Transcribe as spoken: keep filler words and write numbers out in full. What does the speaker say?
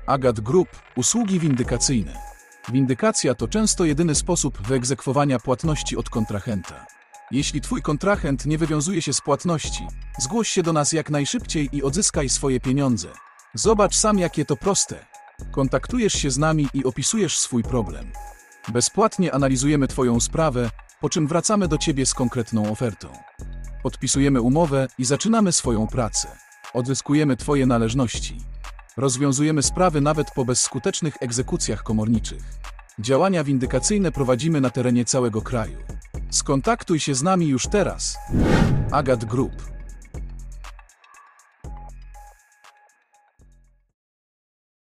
Agat Group – usługi windykacyjne. Windykacja to często jedyny sposób wyegzekwowania płatności od kontrahenta. Jeśli Twój kontrahent nie wywiązuje się z płatności, zgłoś się do nas jak najszybciej i odzyskaj swoje pieniądze. Zobacz sam, jakie to proste. Kontaktujesz się z nami i opisujesz swój problem. Bezpłatnie analizujemy Twoją sprawę, po czym wracamy do Ciebie z konkretną ofertą. Podpisujemy umowę i zaczynamy swoją pracę. Odzyskujemy Twoje należności. Rozwiązujemy sprawy nawet po bezskutecznych egzekucjach komorniczych. Działania windykacyjne prowadzimy na terenie całego kraju. Skontaktuj się z nami już teraz. Agat Group.